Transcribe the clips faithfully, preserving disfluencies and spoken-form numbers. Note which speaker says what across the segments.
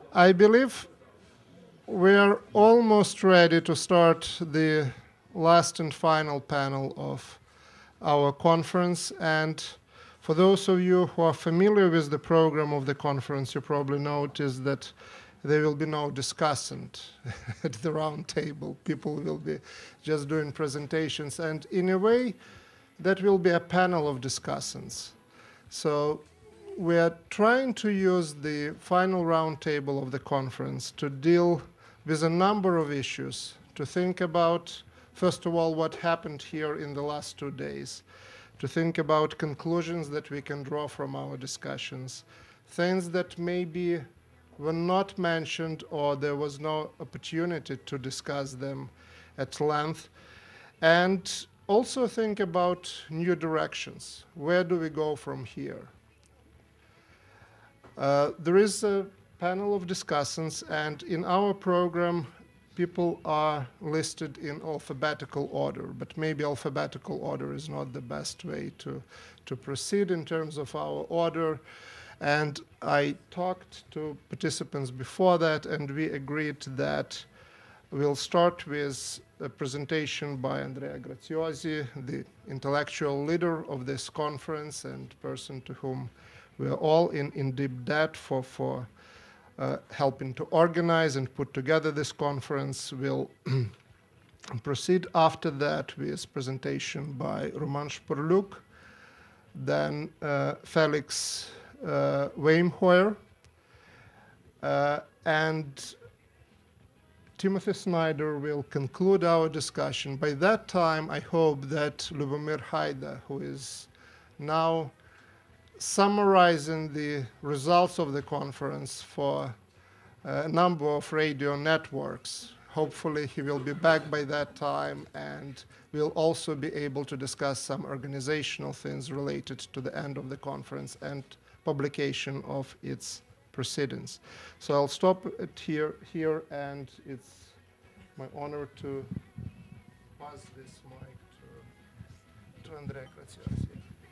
Speaker 1: I believe we are almost ready to start the last and final panel of our conference. And for those of you who are familiar with the program of the conference, you probably noticed that there will be no discussant at the round table. People will be just doing presentations. And in a way, that will be a panel of discussants. So we are trying to use the final roundtable of the conference to deal with a number of issues, to think about, first of all, what happened here in the last two days, to think about conclusions that we can draw from our discussions, things that maybe were not mentioned or there was no opportunity to discuss them at length, and also think about new directions. Where do we go from here? Uh, there is a panel of discussants, and in our program, people are listed in alphabetical order, but maybe alphabetical order is not the best way to, to proceed in terms of our order. And I talked to participants before that, and we agreed that we'll start with a presentation by Andrea Graziosi, the intellectual leader of this conference and person to whom we are all in, in deep debt for, for uh, helping to organize and put together this conference. We'll proceed after that with presentation by Roman Szporluk, then uh, Felix uh, Weimhoer, uh, and Timothy Snyder will conclude our discussion. By that time, I hope that Lubomir Haida, who is now summarizing the results of the conference for a number of radio networks, hopefully he will be back by that time, and we'll also be able to discuss some organizational things related to the end of the conference and publication of its proceedings. So I'll stop it here, here, and it's my honor to pass this mic to, to Andrea Graziosi.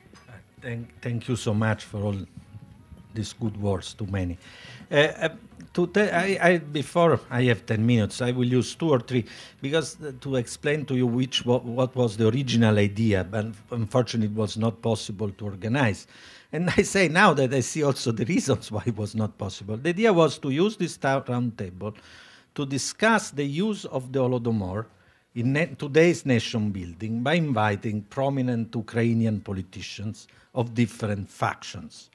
Speaker 2: Thank, thank you so much for all these good words, too many. Uh, uh, to I, I, before I have ten minutes, I will use two or three, because uh, to explain to you which what, what was the original idea, but unfortunately it was not possible to organize. And I say now that I see also the reasons why it was not possible. The idea was to use this round table to discuss the use of the Holodomor in na today's nation building by inviting prominent Ukrainian politicians of different factions,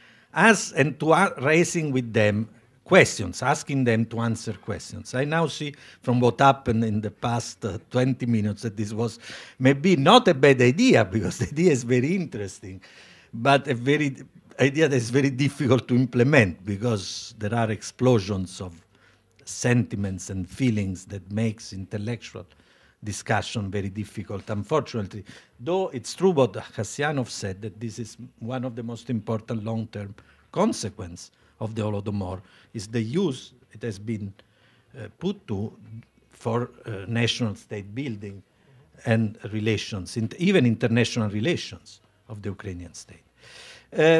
Speaker 2: as and to uh, raising with them questions, asking them to answer questions. I now see from what happened in the past uh, twenty minutes that this was maybe not a bad idea, because the idea is very interesting, but a very idea that is very difficult to implement, because there are explosions of sentiments and feelings that makes intellectual discussion very difficult, unfortunately. Though it's true what Kasyanov said, that this is one of the most important long-term consequences of the Holodomor, is the use it has been uh, put to for uh, national state building and relations, in even international relations of the Ukrainian state. Uh,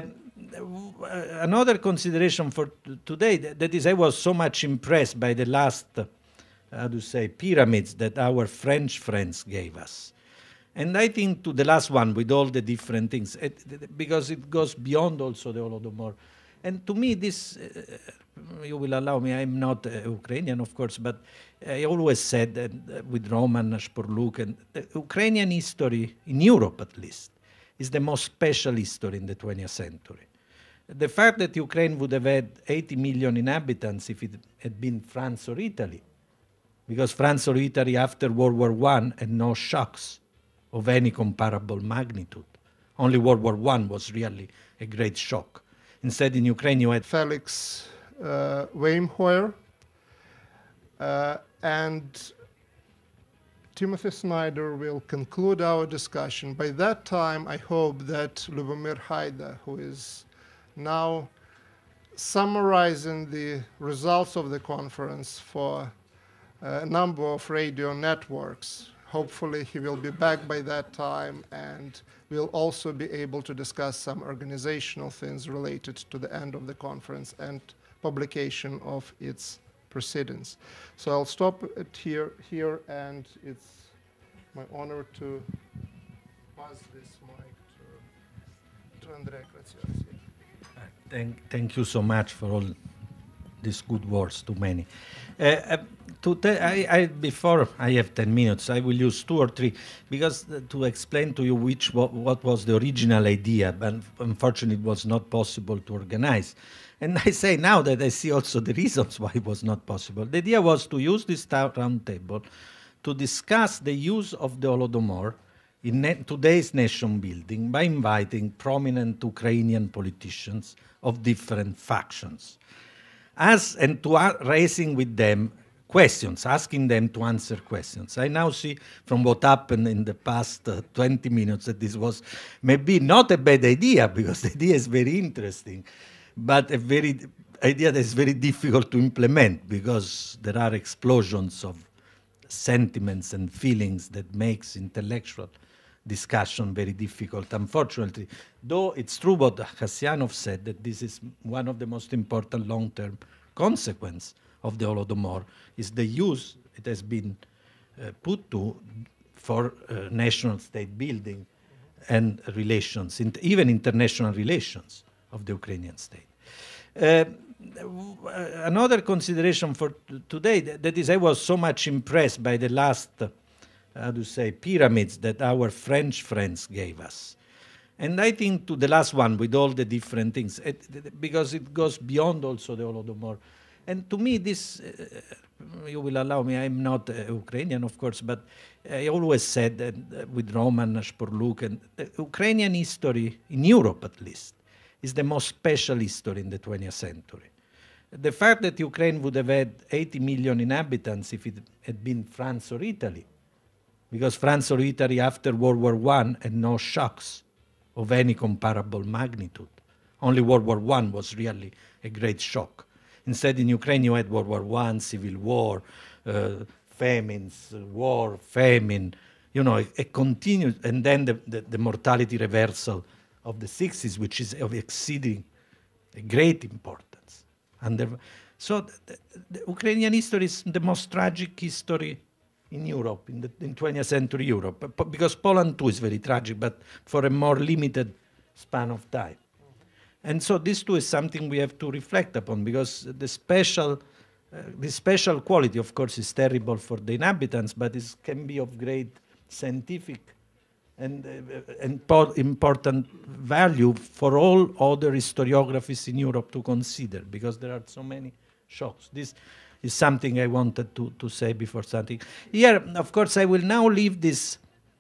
Speaker 2: another consideration for today, that, that is, I was so much impressed by the last uh, how to say, pyramids that our French friends gave us. And I think to the last one, with all the different things, it, because it goes beyond also the Holodomor. And to me, this, uh, you will allow me, I'm not uh, Ukrainian, of course, but I always said that uh, with Roman Szporluk, and the Ukrainian history, in Europe at least, is the most special history in the twentieth century. The fact that Ukraine would have had eighty million inhabitants if it had been France or Italy, because France or Italy after World War One had no shocks of any comparable magnitude. Only World War One was really a great shock. Instead, in Ukraine, you had
Speaker 1: Felix uh, Weimhoer, uh, and Timothy Snyder will conclude our discussion. By that time, I hope that Lubomir Haida, who is now summarizing the results of the conference for a number of radio networks, hopefully he will be back by that time, and we'll also be able to discuss some organizational things related to the end of the conference and publication of its proceedings. So I'll stop it here, here and it's my honor to pass this mic to, to Andrea Graziosi.
Speaker 2: Thank, thank you so much for all these good words to many. Uh, uh, to I, I, before I have ten minutes, I will use two or three, because uh, to explain to you which what, what was the original idea, but unfortunately it was not possible to organize. And I say now that I see also the reasons why it was not possible. The idea was to use this round table to discuss the use of the Holodomor in na today's nation building by inviting prominent Ukrainian politicians of different factions, as and to uh, raising with them questions, asking them to answer questions. I now see from what happened in the past uh, twenty minutes that this was maybe not a bad idea, because the idea is very interesting, but a very idea that is very difficult to implement, because there are explosions of sentiments and feelings that makes intellectual discussion very difficult, unfortunately. Though it's true what Kasyanov said, that this is one of the most important long-term consequences of the Holodomor, is the use it has been uh, put to for uh, national state building and relations, in even international relations of the Ukrainian state. Uh, another consideration for today, that is, I was so much impressed by the last uh, how to say, pyramids that our French friends gave us. And I think to the last one, with all the different things, it, because it goes beyond also the Holodomor. And to me, this, uh, you will allow me, I'm not uh, Ukrainian, of course, but I always said that uh, with Roman, Szporluk, and uh, Ukrainian history, in Europe at least, is the most special history in the twentieth century. The fact that Ukraine would have had eighty million inhabitants if it had been France or Italy, because France or Italy after World War One had no shocks of any comparable magnitude. Only World War One was really a great shock. Instead, in Ukraine, you had World War One, civil war, uh, famines, war, famine, you know, a, a continued, and then the, the, the mortality reversal of the sixties, which is of exceeding a great importance. And there, so the, the Ukrainian history is the most tragic history in Europe, in the in twentieth century Europe, because Poland too is very tragic, but for a more limited span of time. And so this too is something we have to reflect upon, because the special, uh, the special quality, of course, is terrible for the inhabitants, but it can be of great scientific and, uh, and important value for all other historiographies in Europe to consider, because there are so many shocks. This is something I wanted to, to say before starting. Here, of course, I will now leave this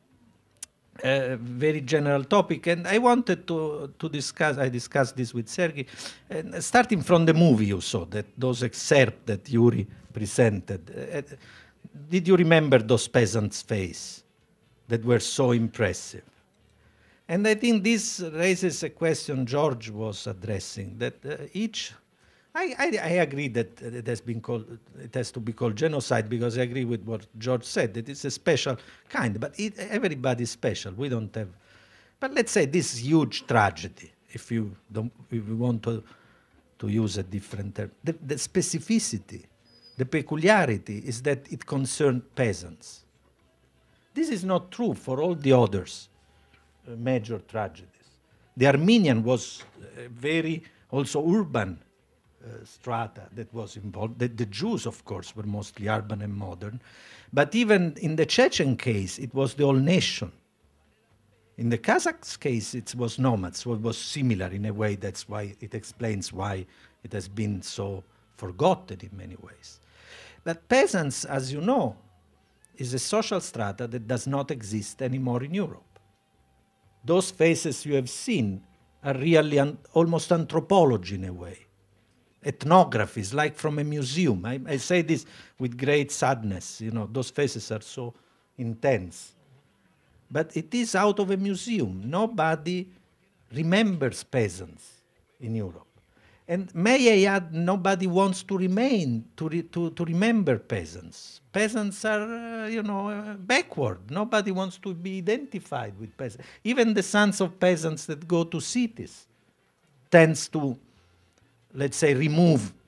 Speaker 2: uh, very general topic, and I wanted to, to discuss, I discussed this with Serhii, and starting from the movie you saw, that those excerpts that HURI presented. Uh, did you remember those peasants' faces that were so impressive? And I think this raises a question George was addressing, that uh, each I, I, I agree that it has been called, it has to be called genocide, because I agree with what George said, that it's a special kind, but it, everybody is special. We don't have, but let's say this huge tragedy, if you don't, if we want to, to use a different term, the, the specificity, the peculiarity is that it concerned peasants. This is not true for all the others uh, major tragedies. The Armenian was uh, very also urban Uh, strata that was involved. The, the Jews, of course, were mostly urban and modern. But even in the Chechen case, it was the whole nation. In the Kazakhs case, it was nomads, so it was similar in a way. That's why it explains why it has been so forgotten in many ways. But peasants, as you know, is a social strata that does not exist anymore in Europe. Those faces you have seen are really an, almost anthropology in a way. Ethnographies, like from a museum. I, I say this with great sadness, you know, those faces are so intense. But it is out of a museum. Nobody remembers peasants in Europe. And may I add, nobody wants to remain, to, re, to, to remember peasants. Peasants are, uh, you know, uh, backward. Nobody wants to be identified with peasants. Even the sons of peasants that go to cities tends to, let's say, remove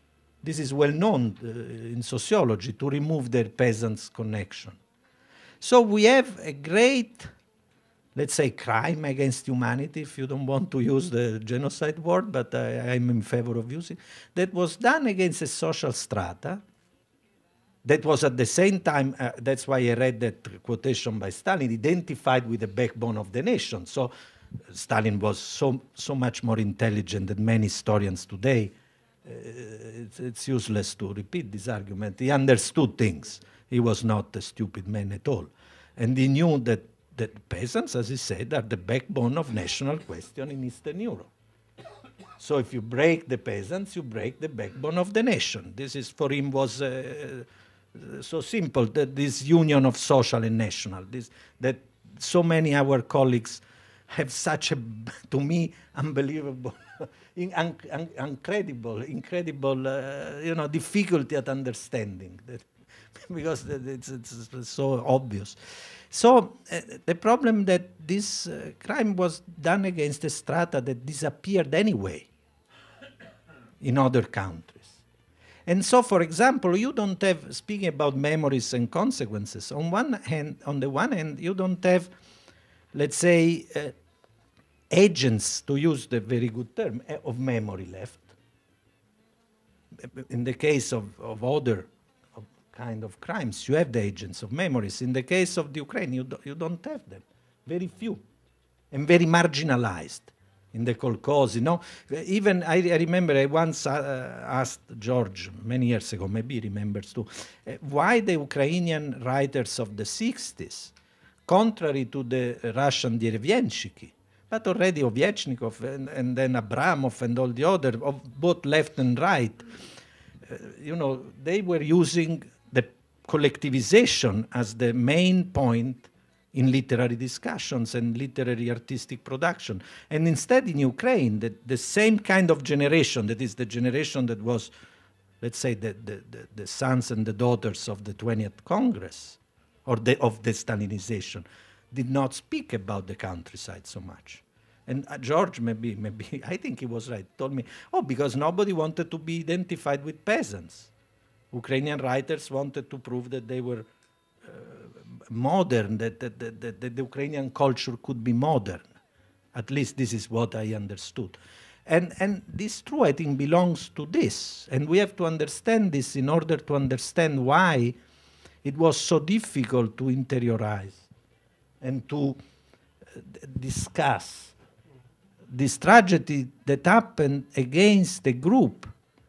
Speaker 2: This is well known uh, in sociology, to remove their peasants' connection. So we have a great, let's say, crime against humanity, if you don't want to use the genocide word, but I, I'm in favor of using, that was done against a social strata that was at the same time, uh, that's why I read that quotation by Stalin, identified with the backbone of the nation. So Stalin was so, so much more intelligent than many historians today. Uh, it's, it's useless to repeat this argument. He understood things. He was not a stupid man at all. And he knew that, that peasants, as he said, are the backbone of national question in Eastern Europe. So if you break the peasants, you break the backbone of the nation. This is, for him, was uh, so simple, that this union of social and national, this, that so many of our colleagues have such a, to me, unbelievable, in, un, un, incredible, incredible, uh, you know, difficulty at understanding that, because it's, it's, it's so obvious. So uh, the problem that this uh, crime was done against a strata that disappeared anyway in other countries. And so, for example, you don't have, speaking about memories and consequences, on one hand, on the one hand, you don't have, let's say, uh, agents, to use the very good term, uh, of memory left. In the case of, of other of kind of crimes, you have the agents of memories. In the case of the Ukraine, you, do, you don't have them. Very few, and very marginalized. In the Kolkhoz, you know, even I, I remember I once uh, asked George many years ago, maybe he remembers too, uh, why the Ukrainian writers of the sixties, contrary to the Russian Derevyanshiki, but already Ovyechnikov and, and then Abramov and all the other, of both left and right, uh, you know, they were using the collectivization as the main point in literary discussions and literary artistic production. And instead in Ukraine, the, the same kind of generation, that is the generation that was, let's say, the, the, the, the sons and the daughters of the twentieth Congress, or the, of the Stalinization, did not speak about the countryside so much. And uh, George, maybe, maybe, I think he was right, told me, oh, because nobody wanted to be identified with peasants. Ukrainian writers wanted to prove that they were uh, modern, that, that, that, that, that the Ukrainian culture could be modern. At least this is what I understood. And, and this, true, I think, belongs to this. And we have to understand this in order to understand why it was so difficult to interiorize and to uh, discuss this tragedy that happened against a group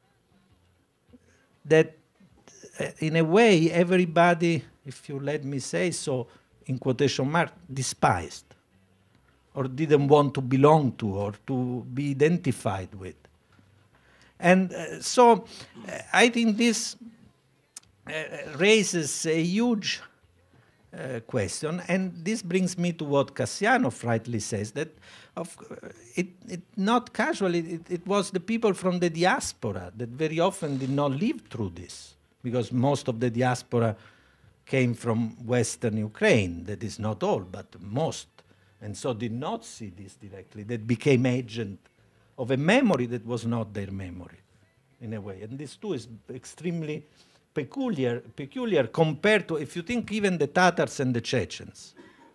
Speaker 2: that, uh, in a way, everybody, if you let me say so, in quotation mark, despised, or didn't want to belong to, or to be identified with. And uh, so uh, I think this uh, raises a huge uh, question, and this brings me to what Kasyanov rightly says, that of, uh, it, it not casually, it, it was the people from the diaspora that very often did not live through this, because most of the diaspora came from Western Ukraine. That is not all, but most, and so did not see this directly, that became agent of a memory that was not their memory, in a way. And this too is extremely peculiar, peculiar compared to, if you think even the Tatars and the Chechens,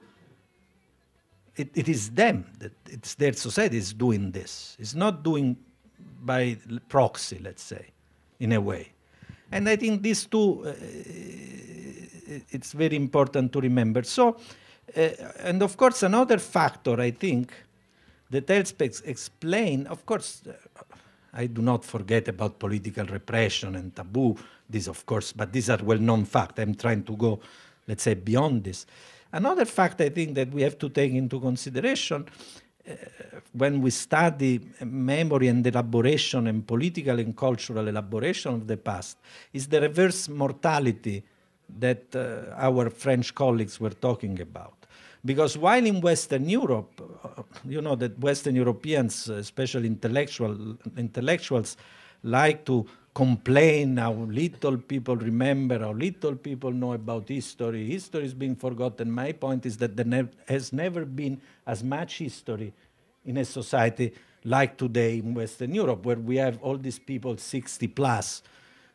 Speaker 2: it, it is them, that it's their society is doing this. It's not doing by proxy, let's say, in a way. And I think these two, uh, it's very important to remember. So, uh, and of course, another factor, I think, that helps ex explain, of course, uh, I do not forget about political repression and taboo, this of course, but these are well-known facts. I'm trying to go, let's say, beyond this. Another fact I think that we have to take into consideration uh, when we study memory and elaboration and political and cultural elaboration of the past is the reverse mortality that uh, our French colleagues were talking about. Because while in Western Europe, uh, you know that Western Europeans, especially intellectual, intellectuals, like to complain how little people remember, how little people know about history. History is being forgotten. My point is that there ne has never been as much history in a society like today in Western Europe, where we have all these people sixty plus,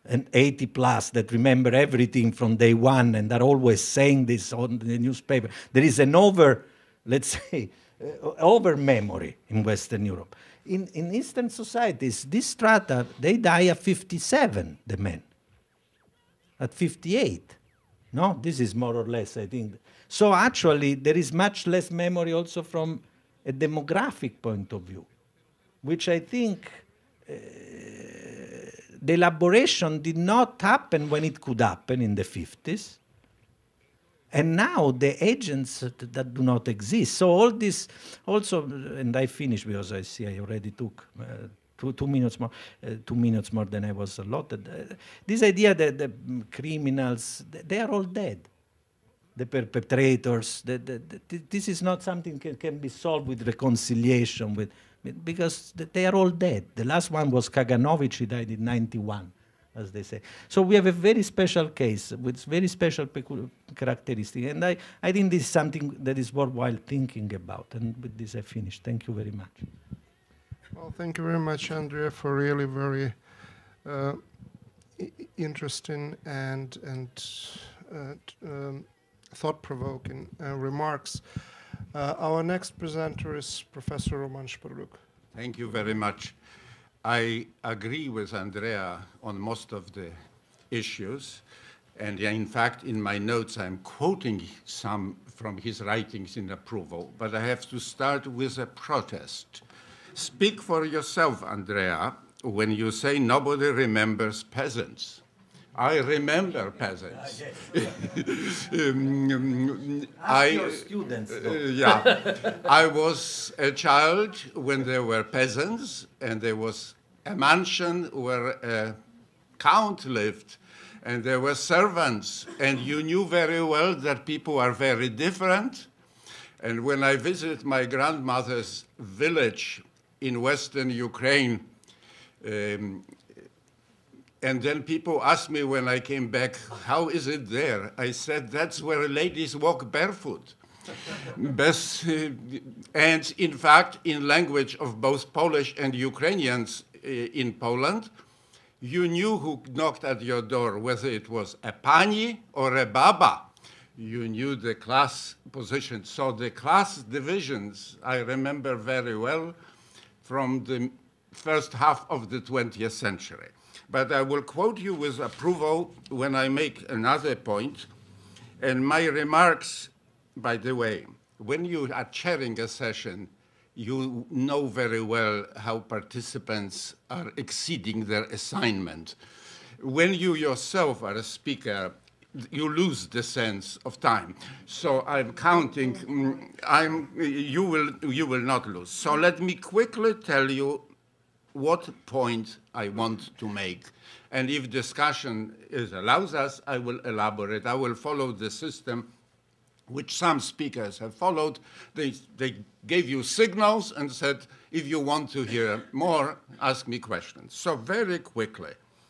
Speaker 2: and eighty plus that remember everything from day one and are always saying this on the newspaper. There is an over, let's say, uh, over memory in Western Europe. In, in Eastern societies, this strata, they die at fifty-seven, the men, at fifty-eight. No, this is more or less, I think. So actually, there is much less memory also from a demographic point of view, which I think uh, the elaboration did not happen when it could happen in the fifties. And now the agents that, that do not exist. So all this also, and I finish because I see I already took uh, two, two minutes more, uh, two minutes more than I was allotted. Uh, this idea that the criminals, they are all dead. The perpetrators, the, the, the, this is not something that can be solved with reconciliation, with, because they are all dead. The last one was Kaganovich, he died in ninety-one, as they say. So we have a very special case with very special characteristics. And I, I think this is something that is worthwhile thinking about. And with this I finish. Thank you very much.
Speaker 1: Well, thank you very much, Andrea, for really very uh, interesting and, and uh, um, thought-provoking uh, remarks. Uh, our next presenter is Professor Roman Szporluk.
Speaker 3: Thank you very much. I agree with Andrea on most of the issues. And in fact, in my notes, I'm quoting some from his writings in approval. But I have to start with a protest. Speak for yourself, Andrea, when you say nobody remembers peasants. I remember peasants. um,
Speaker 2: Ask
Speaker 3: I,
Speaker 2: your students,
Speaker 3: uh, yeah, I was a child when there were peasants, and there was a mansion where a count lived, and there were servants, and you knew very well that people are very different. And when I visited my grandmother's village in Western Ukraine, um, and then people asked me when I came back, how is it there? I said, that's where ladies walk barefoot. Best, uh, and in fact, in language of both Polish and Ukrainians uh, in Poland, you knew who knocked at your door, whether it was a pani or a baba. You knew the class position. So the class divisions, I remember very well from the first half of the twentieth century. But I will quote you with approval when I make another point. And my remarks, by the way, when you are chairing a session, you know very well how participants are exceeding their assignment. When you yourself are a speaker, you lose the sense of time. So I'm counting, I'm, you, will, you will not lose. So let me quickly tell you what point I want to make. And if discussion is, allows us, I will elaborate. I will follow the system which some speakers have followed. They, they gave you signals and said, if you want to hear more, ask me questions. So very quickly,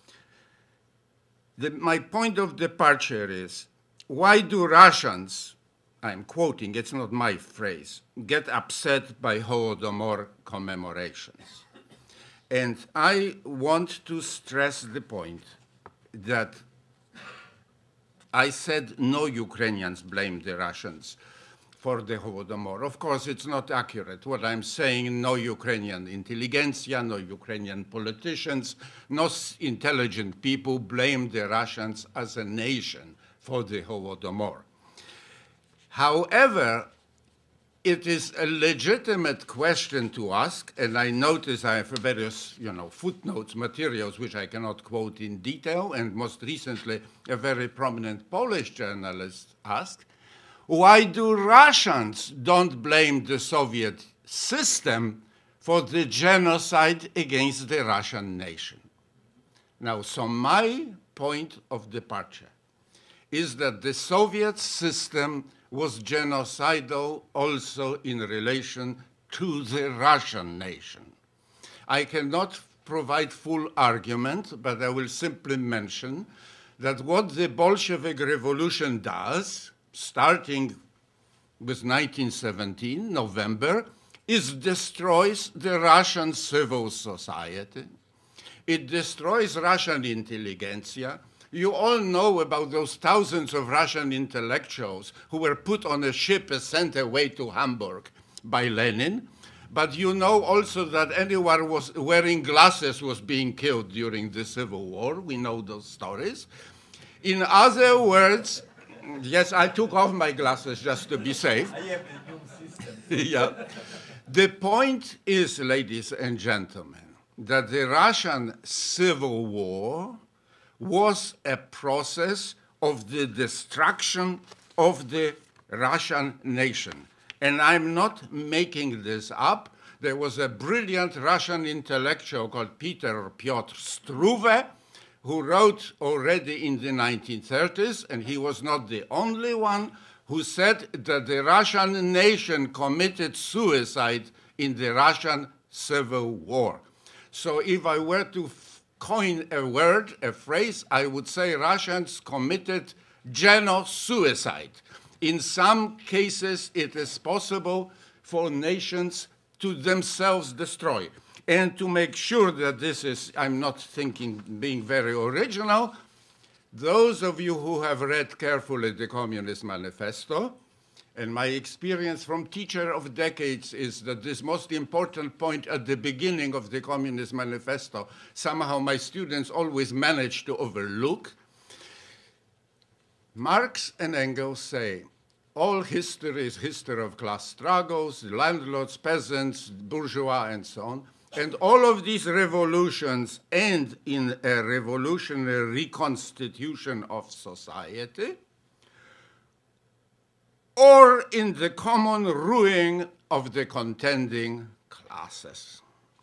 Speaker 3: the, my point of departure is, why do Russians, I'm quoting, it's not my phrase, get upset by Holodomor commemorations? And I want to stress the point that I said no Ukrainians blame the Russians for the Holodomor. Of course, it's not accurate. What I'm saying, no Ukrainian intelligentsia, no Ukrainian politicians, no intelligent people blame the Russians as a nation for the Holodomor. However, it is a legitimate question to ask, and I notice I have various, you know, footnotes, materials, which I cannot quote in detail, and most recently, a very prominent Polish journalist asked, why do Russians don't blame the Soviet system for the genocide against the Russian nation? Now, so my point of departure is that the Soviet system was genocidal also in relation to the Russian nation. I cannot provide full argument, but I will simply mention that what the Bolshevik Revolution does, starting with nineteen seventeen, November, is destroys the Russian civil society. It destroys Russian intelligentsia. You all know about those thousands of Russian intellectuals who were put on a ship and sent away to Hamburg by Lenin. But you know also that anyone was wearing glasses was being killed during the Civil War. We know those stories. In other words, yes, I took off my glasses just to be safe.
Speaker 2: I have a new system.
Speaker 3: Yeah. The point is, ladies and gentlemen, that the Russian Civil War was a process of the destruction of the Russian nation. And I'm not making this up. There was a brilliant Russian intellectual called Peter Piotr Struve, who wrote already in the nineteen thirties, and he was not the only one, who said that the Russian nation committed suicide in the Russian Civil War. So if I were to coin a word, a phrase, I would say Russians committed genocide. In some cases, it is possible for nations to themselves destroy. And to make sure that this is, I'm not thinking being very original, those of you who have read carefully the Communist Manifesto, and my experience from teacher of decades is that this most important point at the beginning of the Communist Manifesto, somehow my students always manage to overlook. Marx and Engels say, all history is history of class struggles, landlords, peasants, bourgeois, and so on. And all of these revolutions end in a revolutionary reconstitution of society, or in the common ruin of the contending classes.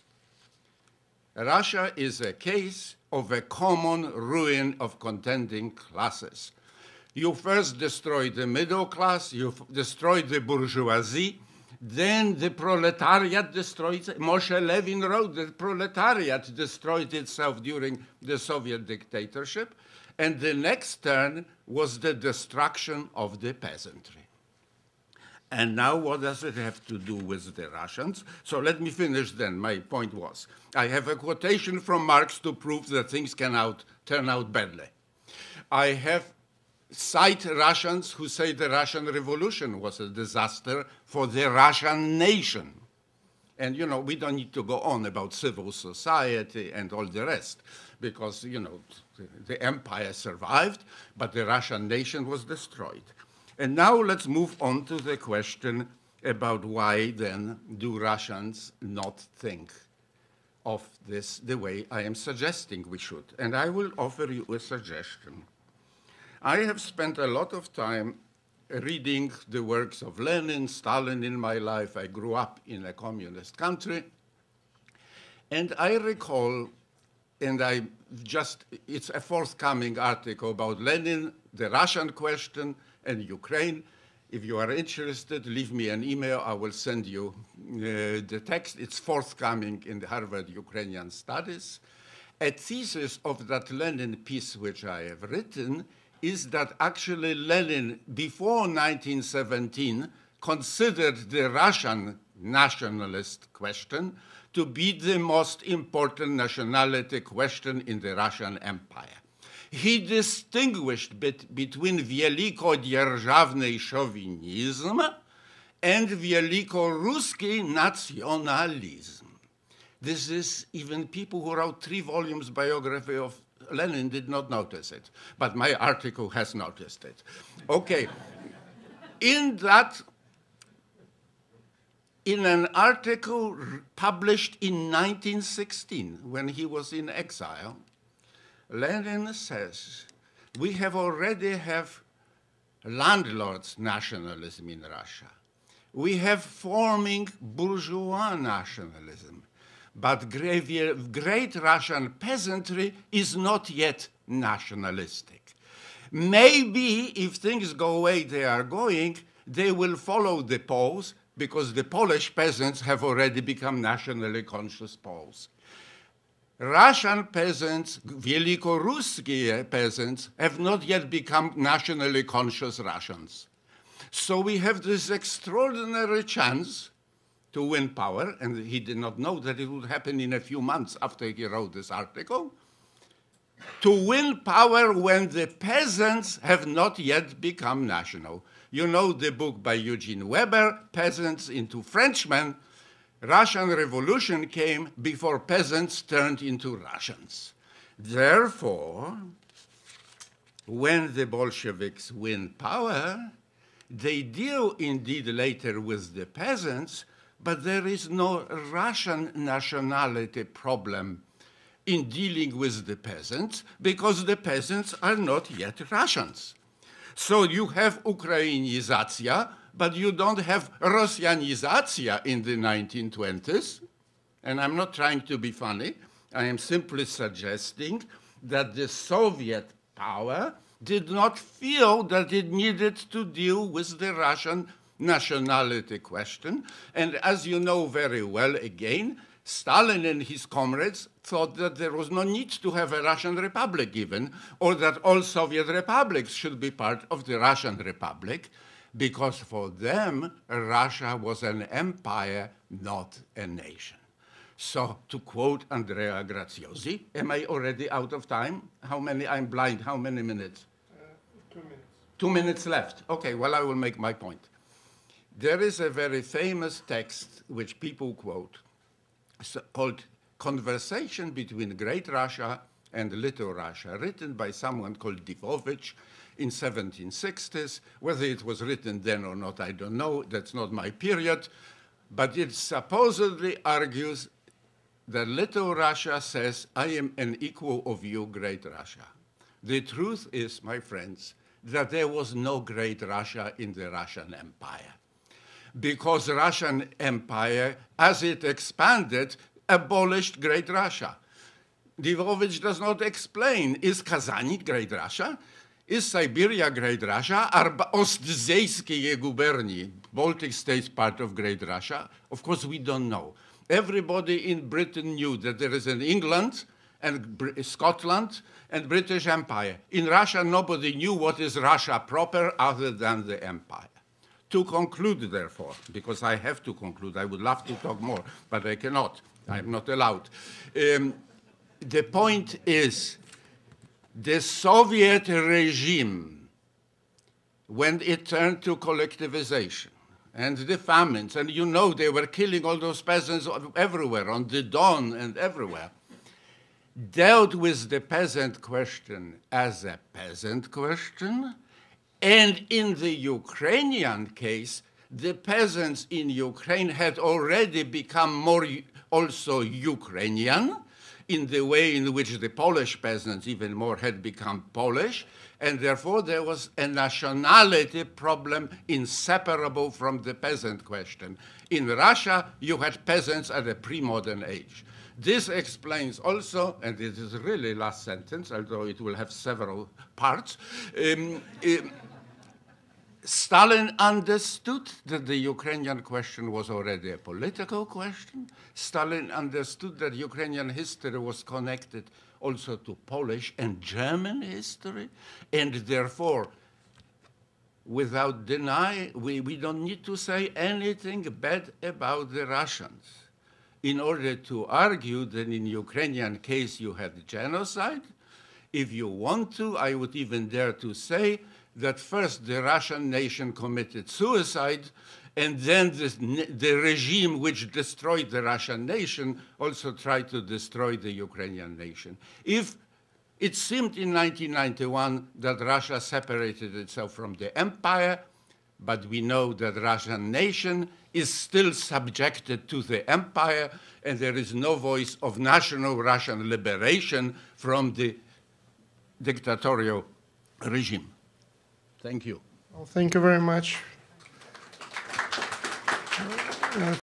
Speaker 3: Russia is a case of a common ruin of contending classes. You first destroyed the middle class, you destroyed the bourgeoisie, then the proletariat destroyed, Moshe Levin wrote that the proletariat destroyed itself during the Soviet dictatorship, and the next turn was the destruction of the peasantry. And now what does it have to do with the Russians? So let me finish then. My point was, I have a quotation from Marx to prove that things can out, turn out badly. I have cite Russians who say the Russian Revolution was a disaster for the Russian nation. And, you know, we don't need to go on about civil society and all the rest, because, you know, the, the empire survived, but the Russian nation was destroyed. And now let's move on to the question about why then do Russians not think of this the way I am suggesting we should. And I will offer you a suggestion. I have spent a lot of time reading the works of Lenin, Stalin in my life. I grew up in a communist country. And I recall, and I just, it's a forthcoming article about Lenin, the Russian question, and Ukraine. If you are interested, leave me an email. I will send you uh, the text. It's forthcoming in the Harvard Ukrainian Studies. A thesis of that Lenin piece which I have written is that actually Lenin, before nineteen seventeen, considered the Russian nationalist question to be the most important nationality question in the Russian Empire. He distinguished bet between Veliko-dzierżawny chauvinism and Veliko-Ruski nationalism. This is, even people who wrote three volumes biography of Lenin did not notice it, but my article has noticed it. Okay, in that, in an article published in nineteen sixteen, when he was in exile, Lenin says, we have already have landlords nationalism in Russia. We have forming bourgeois nationalism. But great, great Russian peasantry is not yet nationalistic. Maybe if things go away they are going, they will follow the Poles, because the Polish peasants have already become nationally conscious Poles. Russian peasants, Veliko-Ruski peasants, have not yet become nationally conscious Russians. So we have this extraordinary chance to win power, and he did not know that it would happen in a few months after he wrote this article, to win power when the peasants have not yet become national. You know the book by Eugene Weber, Peasants into Frenchmen. Russian Revolution came before peasants turned into Russians. Therefore, when the Bolsheviks win power, they deal indeed later with the peasants, but there is no Russian nationality problem in dealing with the peasants because the peasants are not yet Russians. So you have Ukrainizacja, but you don't have Russianizacja in the nineteen twenties. And I'm not trying to be funny. I am simply suggesting that the Soviet power did not feel that it needed to deal with the Russian nationality question. And as you know very well, again, Stalin and his comrades thought that there was no need to have a Russian republic even, or that all Soviet republics should be part of the Russian Republic, because for them, Russia was an empire, not a nation. So to quote Andrea Graziosi, am I already out of time? How many, I'm blind, how many minutes?
Speaker 1: Uh, two minutes.
Speaker 3: Two minutes left. Okay, well, I will make my point. There is a very famous text which people quote called Conversation Between Great Russia and Little Russia, written by someone called Divovich in seventeen sixties. Whether it was written then or not, I don't know. That's not my period. But it supposedly argues that Little Russia says, I am an equal of you, Great Russia. The truth is, my friends, that there was no Great Russia in the Russian Empire, because Russian Empire, as it expanded, abolished Great Russia. Divovich does not explain, is Kazani Great Russia? Is Siberia Great Russia? Are Ostzejskie gubernie, Baltic states, part of Great Russia? Of course, we don't know. Everybody in Britain knew that there is an England and Br Scotland and British Empire. In Russia, nobody knew what is Russia proper other than the empire. To conclude, therefore, because I have to conclude, I would love to talk more, but I cannot. I'm not allowed. Um, the point is, the Soviet regime, when it turned to collectivization, and the famines, and you know they were killing all those peasants everywhere, on the Don and everywhere, dealt with the peasant question as a peasant question. And in the Ukrainian case, the peasants in Ukraine had already become more also Ukrainian, in the way in which the Polish peasants even more had become Polish, and therefore there was a nationality problem inseparable from the peasant question. In Russia, you had peasants at a pre-modern age. This explains also, and it is really last sentence, although it will have several parts, um, um, Stalin understood that the Ukrainian question was already a political question. Stalin understood that Ukrainian history was connected also to Polish and German history, and therefore, without deny, we, we don't need to say anything bad about the Russians in order to argue that in Ukrainian case you had genocide. If you want to, I would even dare to say that first the Russian nation committed suicide, and then the, the regime which destroyed the Russian nation also tried to destroy the Ukrainian nation. If it seemed in nineteen ninety-one that Russia separated itself from the empire, but we know that Russian nation is still subjected to the empire, and there is no voice of national Russian liberation from the dictatorial regime. Thank you.
Speaker 1: Well, thank you very much. Uh,